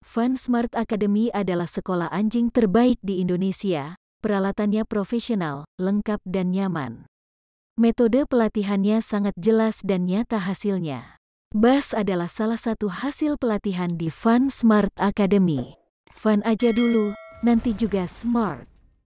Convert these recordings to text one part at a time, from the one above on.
Fun Smart Academy adalah sekolah anjing terbaik di Indonesia. Peralatannya profesional, lengkap dan nyaman. Metode pelatihannya sangat jelas dan nyata hasilnya. Bas adalah salah satu hasil pelatihan di Fun Smart Academy. Fun aja dulu, nanti juga smart.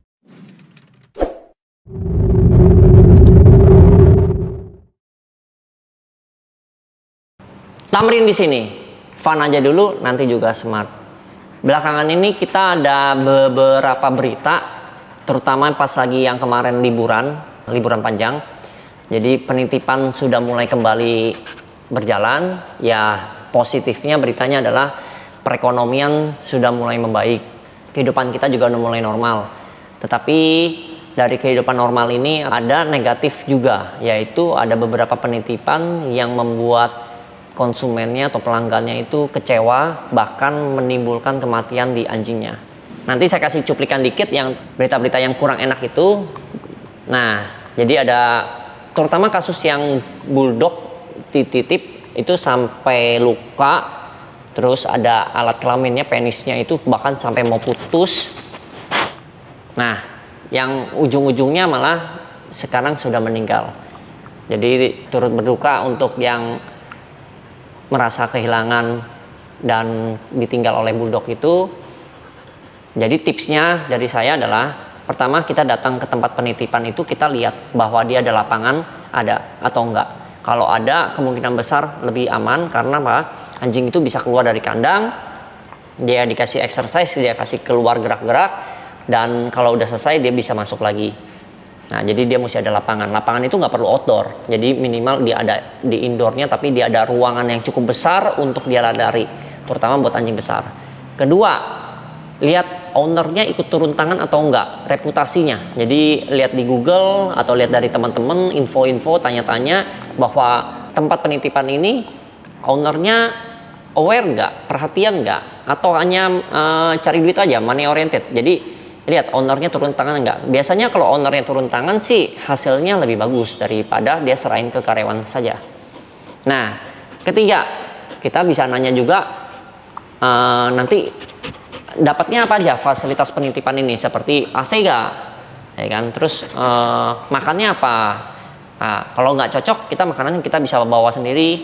Tamrin di sini. Fun aja dulu, nanti juga smart. Belakangan ini kita ada beberapa berita, terutama pas lagi yang kemarin liburan panjang. Jadi penitipan sudah mulai kembali berjalan. Ya, positifnya beritanya adalah perekonomian sudah mulai membaik. Kehidupan kita juga udah mulai normal. Tetapi dari kehidupan normal ini ada negatif juga, yaitu ada beberapa penitipan yang membuat konsumennya atau pelanggannya itu kecewa, bahkan menimbulkan kematian di anjingnya. Nanti saya kasih cuplikan dikit yang berita-berita yang kurang enak itu. Nah, jadi ada terutama kasus yang bulldog dititip itu sampai luka, terus ada alat kelaminnya, penisnya itu bahkan sampai mau putus. Nah, yang ujung-ujungnya malah sekarang sudah meninggal. Jadi turut berduka untuk yang merasa kehilangan dan ditinggal oleh bulldog itu. Jadi tipsnya dari saya adalah, pertama kita datang ke tempat penitipan itu kita lihat bahwa dia ada lapangan, ada atau enggak. Kalau ada, kemungkinan besar lebih aman karena apa? Anjing itu bisa keluar dari kandang, dia dikasih exercise, dia kasih keluar gerak-gerak, dan kalau udah selesai dia bisa masuk lagi. Nah, jadi dia mesti ada lapangan. Lapangan itu nggak perlu outdoor. Jadi minimal dia ada di indoornya, tapi dia ada ruangan yang cukup besar untuk dia lari, terutama buat anjing besar. Kedua, lihat ownernya ikut turun tangan atau enggak, reputasinya. Jadi lihat di Google atau lihat dari teman-teman, info-info, tanya-tanya bahwa tempat penitipan ini ownernya aware nggak, perhatian nggak, atau hanya cari duit aja, money oriented. Jadi lihat ownernya turun tangan enggak. Biasanya kalau ownernya turun tangan sih hasilnya lebih bagus daripada dia serahin ke karyawan saja. Nah, ketiga, kita bisa nanya juga nanti dapatnya apa aja fasilitas penitipan ini, seperti AC enggak, ya kan? Terus makannya apa? Nah, kalau nggak cocok, kita makanan kita bisa bawa sendiri.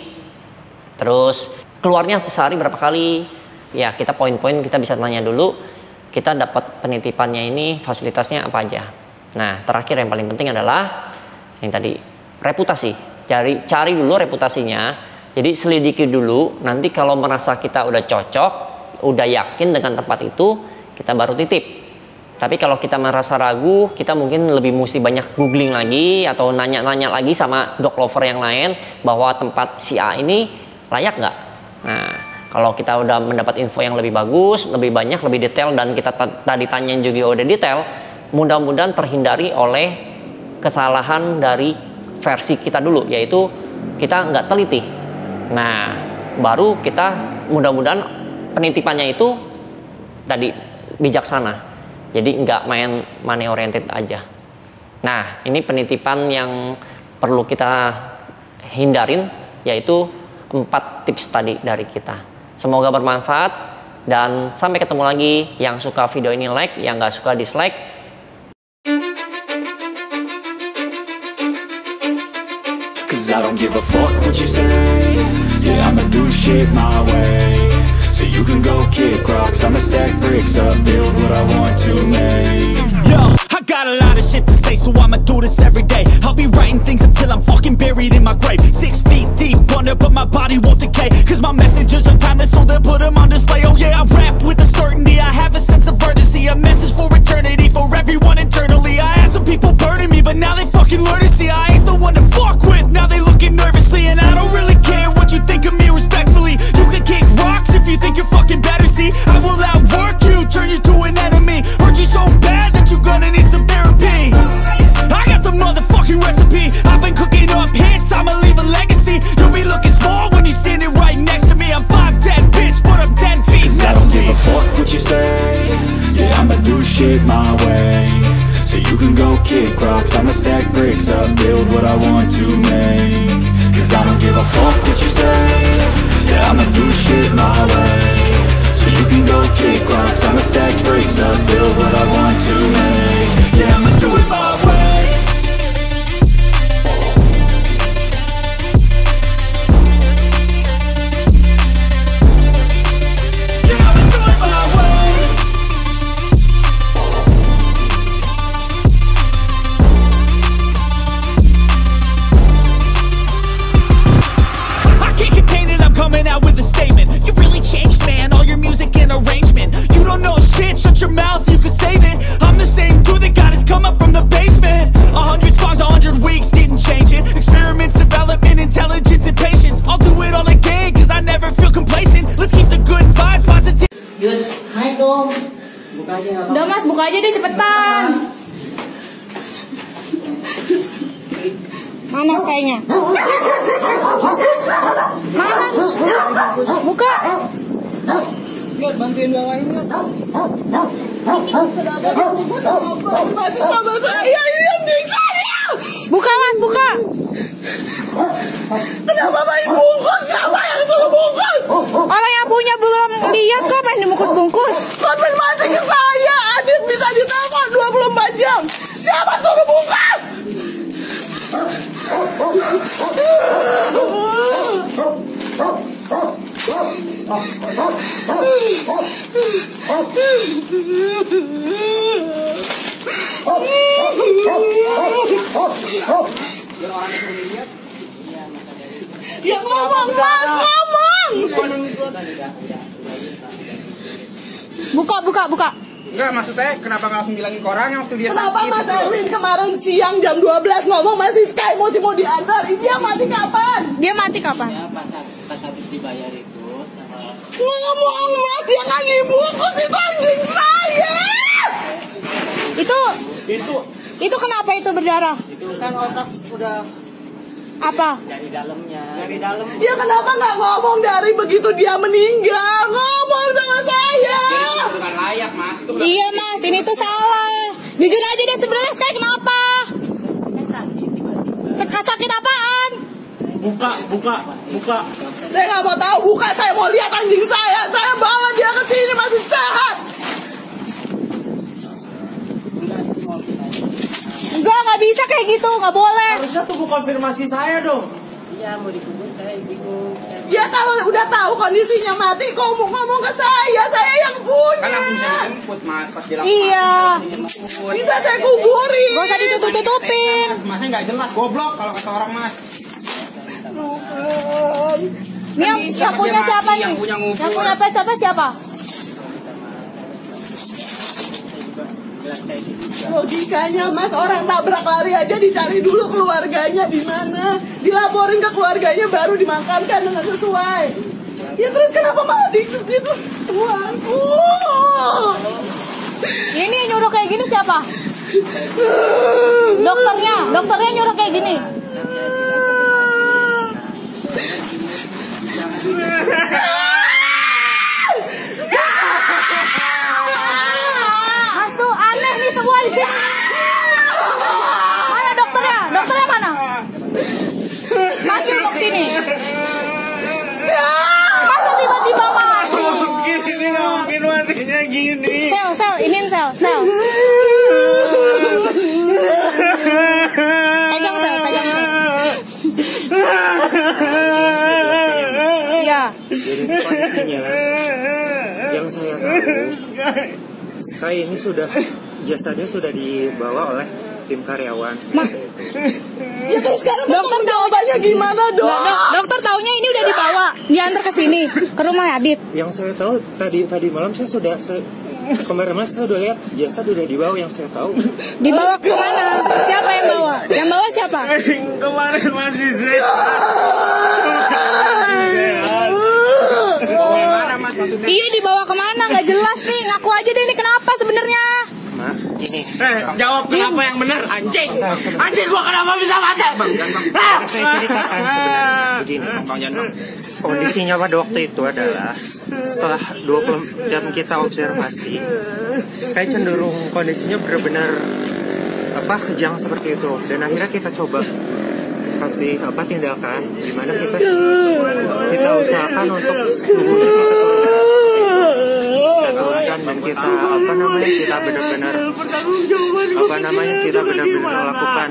Terus keluarnya sehari berapa kali? Ya, kita poin-poin kita bisa tanya dulu. Kita dapat penitipannya ini fasilitasnya apa aja. Nah, terakhir yang paling penting adalah yang tadi, reputasi. Cari dulu reputasinya. Jadi selidiki dulu. Nanti kalau merasa kita udah cocok, udah yakin dengan tempat itu, kita baru titip. Tapi kalau kita merasa ragu, kita mungkin lebih mesti banyak googling lagi atau nanya-nanya lagi sama dog lover yang lain bahwa tempat si A ini layak nggak. Nah, kalau kita udah mendapat info yang lebih bagus, lebih banyak, lebih detail, dan kita tadi tanyain juga udah detail, mudah-mudahan terhindari oleh kesalahan dari versi kita dulu, yaitu kita nggak teliti. Nah, baru kita mudah-mudahan penitipannya itu tadi bijaksana. Jadi nggak main money oriented aja. Nah, ini penitipan yang perlu kita hindarin, yaitu 4 tips tadi dari kita. Semoga bermanfaat dan sampai ketemu lagi. Yang suka video ini like, yang nggak suka dislike. Cause I don't give a fuck what you say. Yeah, I'ma do shit my way. So you can go kick rocks, I'ma stack bricks up, build what I want to make. Yo, I got a lot of shit to say, so I'ma do this every day. I'll be writing things until I'm fucking buried in my grave. 6 feet deep under, but my body won't decay. Cause my messages are timeless, so they'll put them on display. Oh yeah, I rap with a certainty, I have a sense of urgency. A message for eternity, for everyone internally. I had some people burning me, but now they fucking learn to see I ain't the one to fuck with. Now they looking nervously, and I don't really care what you think of me respectfully. You can kick rocks if you think you're fucking better, see I will outwork you, turn you to an enemy. Hurt you so bad that you're gonna need some therapy. I got the motherfucking recipe, I've been cooking up hits, I'ma leave a legacy. You'll be looking small when you're standing right next to me. I'm 5'10", bitch, but I'm 10 feet. Cause I don't give a fuck what you say. Yeah, I'ma do shit my way. So you can go kick rocks, I'ma stack bricks up, build what I want to make. Cause I don't give a fuck what you say. Yeah, I'ma do shit my way. So you can go dong. Buka aja nggak apa-apa. Udah Mas, buka aja deh cepetan. Mana kayaknya? Mana? Buka. Lihat, bantuin bawain ya. Kenapa masih sama saya? Ini anjing saya. Buka Mas, buka. Kenapa main bungkus? Siapa yang suruh bungkus? Orang yang punya belum lihat kok main dibungkus-bungkus. Konfirmasi ke saya. Adit bisa ditelepon 24 jam. Siapa suruh bungkus? Ya ngomong Mas, ngomong. Buka. Enggak, maksud saya kenapa nggak langsung bilangin ke orangnya waktu dia Kenapa sakit? Mas Erwin kemarin siang jam 12 ngomong masih Sky mau diantar? Dia mati kapan? Dia mati kapan? Ya, pas habis dibayar itu sama Ngomong Mas, dia nggak dibungkus, itu anjing saya. Itu kenapa itu berdarah? itu kan otak udah Apa? dari dalamnya. Dari dalam. Ya kenapa nggak ngomong dari begitu dia meninggal? Ngomong sama saya. Bukan layak, Mas. Itu Iya Mas, ini tuh salah. Jujur aja deh sebenarnya Sky kenapa? Sakit tiba-tiba. Sakit apaan? Saya nggak mau tahu, buka, saya mau lihat anjing saya. Saya bawa dia ke sini masih sehat. Nggak bisa kayak gitu, nggak boleh. Harusnya tunggu konfirmasi saya dong. Iya, mau dikubur saya bingung. Ya kalau udah tahu kondisinya mati, kok ngomong ke saya yang kan punya. langsung saya jemput, Mas, pas dia Iya. Bisa saya kuburin. Gak usah ditutup-tutupin. Masnya nggak jelas, goblok kalau kata orang, Mas. Ini yang punya siapa nih? Yang punya ngubur. Yang punya pet siapa? Logikanya Mas, orang tabrak lari aja dicari dulu keluarganya di mana, dilaporin ke keluarganya baru dimakamkan dengan sesuai. Ya terus kenapa malah gitu? Tuanku. Ini nyuruh kayak gini siapa? Dokternya nyuruh kayak gini. Mas tuh aneh nih semua di sini. Mana dokternya? Dokternya mana? Manggil ke sini. Masa tiba-tiba mati? Ini nggak mungkin matinya gini. Sel, inin sel. Pegang sel. Iya. Jadi kondisinya yang saya tahu, Sky ini sudah jasadnya sudah dibawa oleh tim karyawan. Ya terus sekarang dokter jawabannya gimana dong? Dokter taunya ini udah diantar ke sini ke rumah Adit. Yang saya tahu tadi malam kemarin malam saya sudah lihat jasad udah dibawa, yang saya tahu. Dibawa ke mana? Siapa yang bawa? Yang bawa siapa? Kemarin masih sehat. Gimana, Mas, maksudnya? Iya dibawa kemana? Nggak jelas nih. Ngaku aja deh ini kenapa sebenarnya? Mak, ini. Jawab kenapa yang benar, anjing. Anjing, gua kenapa bisa mati? Saya ceritakan sebenarnya begini. Bang. Kondisinya pada waktu itu adalah setelah 20 jam kita observasi, Sky cenderung kondisinya benar-benar kejang seperti itu, dan akhirnya kita coba kasih tindakan dimana kita usahakan untuk suhunya kita turunkan, dan kita benar-benar melakukan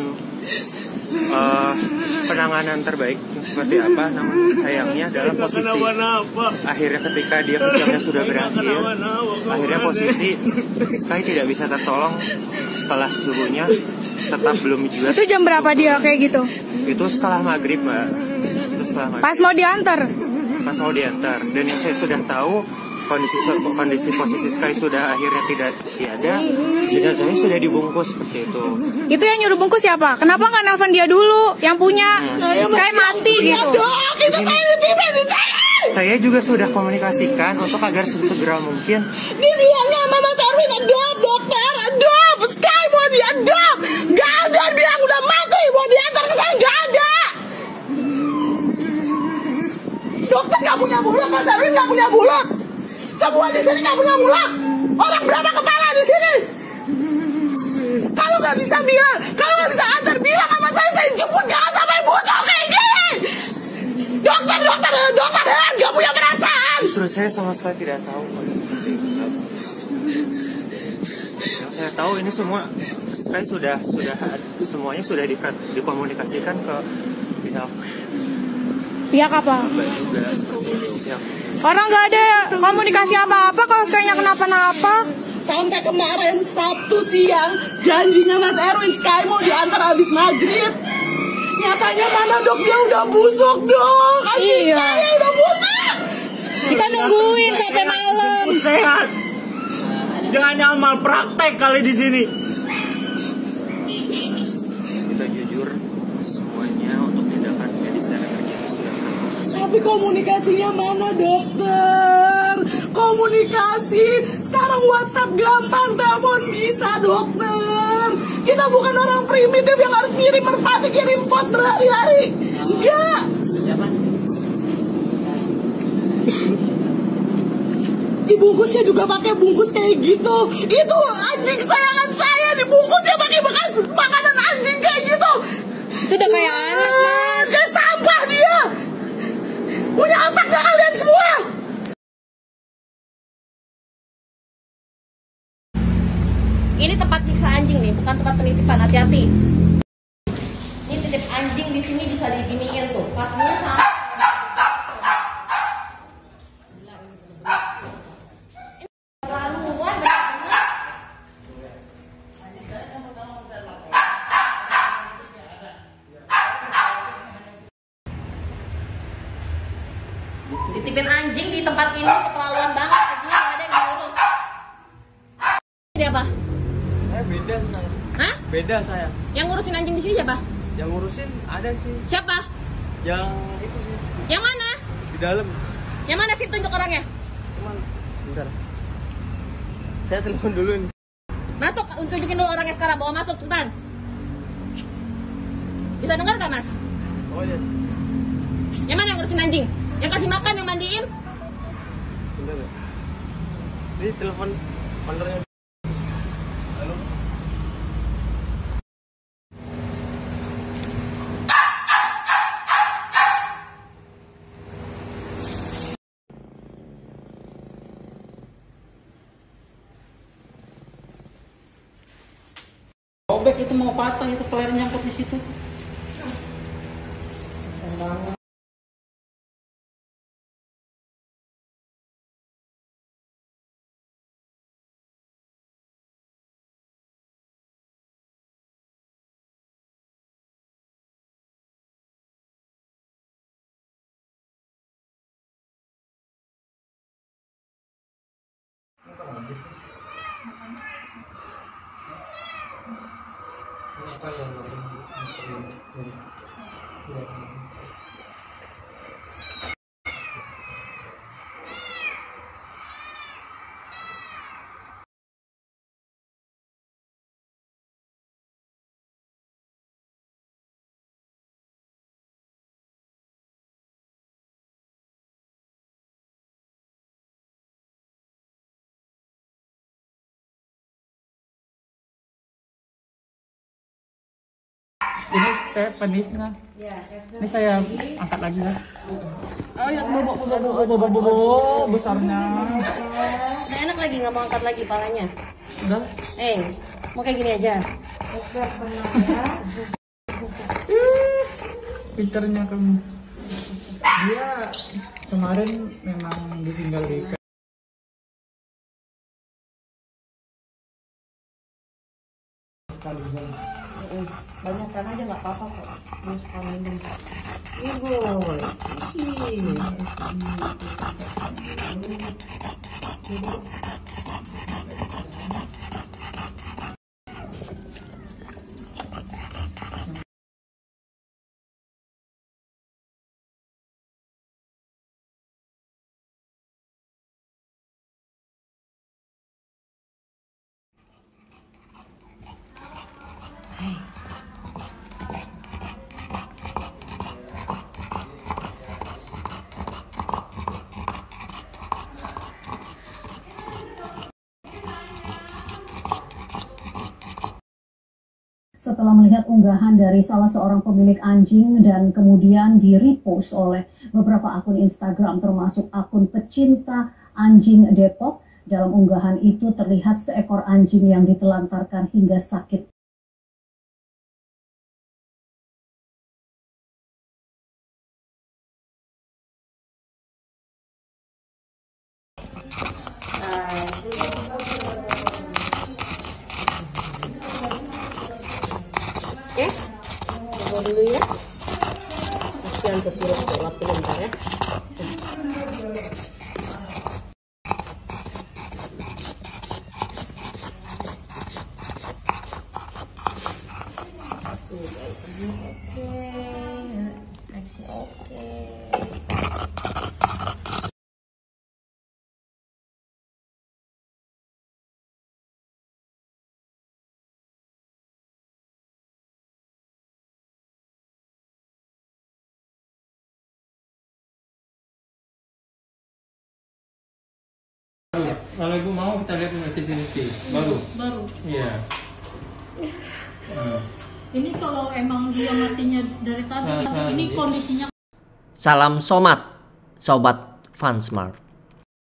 penanganan terbaik seperti apa. Namun sayangnya dalam posisi akhirnya ketika dia kejangnya sudah berakhir, akhirnya posisi Sky tidak bisa tertolong setelah subuhnya tetap belum juga. Itu jam berapa dia kayak gitu? Itu setelah maghrib, Mbak. Pas mau diantar. Dan yang saya sudah tahu kondisi posisi Sky sudah akhirnya tidak ada, jenazahnya sudah dibungkus seperti itu. Itu yang nyuruh bungkus siapa? Kenapa nggak nelfon dia dulu? Yang punya Sky mati gitu. Dok, itu saya di sana. Saya juga sudah komunikasikan untuk agar segera mungkin. Dia bilangnya sama Mas Erwin, adopt dokter, adopt, Sky mau diadopt. Gak ada, bilang udah mati, mau diantar ke sana, gak ada. Dokter gak punya mulut, Mas Erwin gak punya mulut. Semua di sini gak punya mulut. Orang berapa kepala di sini? Kalau nggak bisa bilang, kalau nggak bisa antar bilang sama saya jemput, jangan sampai butuh kayak gini. Dokter nggak punya perasaan. Justru saya sama sekali tidak tahu. Yang saya tahu ini semua, saya sudah semuanya sudah dikomunikasikan ke Pihak apa? juga pihak. Orang nggak ada komunikasi apa-apa kalau Sky-nya kenapa-napa. Sampai kemarin Sabtu siang janjinya Mas Erwin Sky mau diantar habis maghrib. Nyatanya mana dok, dia udah busuk dok. Anjing saya udah busuk. Kita nungguin sampai malam. Sehat. Jangan nyamal praktek kali di sini. Kita jujur semuanya untuk tindakan medis dan emergensi sudah. Tapi komunikasinya mana dokter? Komunikasi sekarang WhatsApp gampang, telepon bisa dokter. Kita bukan orang primitif yang harus ngirim merpati, kirim pos berhari-hari. Enggak. Dibungkusnya juga pakai bungkus kayak gitu. Itu anjing sayangan saya dibungkusnya pakai bekas makanan anjing kayak gitu. Itu udah kayak anak, Mas. Kayak sampah dia. Punya otak gak kalian semua? Ini tempat nyiksa anjing nih, bukan tempat penitipan. Hati-hati. Ini titip anjing di sini bisa diginiin tuh. Kakinya sama. Ini terlaluan benar-benar. Dititipin anjing di tempat ini keterlaluan banget. Anjingnya nggak ada yang diurus. Ini apa? Beda saya. Hah? Beda saya. Yang ngurusin anjing di sini siapa? Yang ngurusin ada sih. Siapa? Yang itu sih Yang mana? di dalam. Yang mana sih, tunjuk orangnya? Cuman bentar. Saya telepon dulu nih. Masuk, tunjukin dulu orangnya sekarang. Bawa masuk, cepetan. Bisa dengar gak, Mas? Oh iya. Yang mana yang ngurusin anjing? Yang kasih makan, yang mandiin? Bentar ya. Ini telepon ownernya. Halo. Robek itu mau patah, itu peler nyangkut di situ. Ini teh penisnya. Ini saya angkat lagi ya. Oh ya, bobo besarnya. Udah enak lagi, nggak mau angkat lagi palanya. Udah. Mau kayak gini aja. Pinternya kamu. Dia kemarin memang ditinggal di Banyakkan aja nggak apa-apa kok. Dia suka minum. Ibu. setelah melihat unggahan dari salah seorang pemilik anjing dan kemudian di-repost oleh beberapa akun Instagram termasuk akun pecinta anjing Depok. Dalam unggahan itu terlihat seekor anjing yang ditelantarkan hingga sakit. Oke, coba dulu ya. Kasihan tuh virus gelap bentar ya. Oke. Kalau ibu mau kita lihat CCTV baru. Iya. Ini kalau emang dia matinya dari tadi, ini kondisinya. Salam Somat, Sobat Fansmart.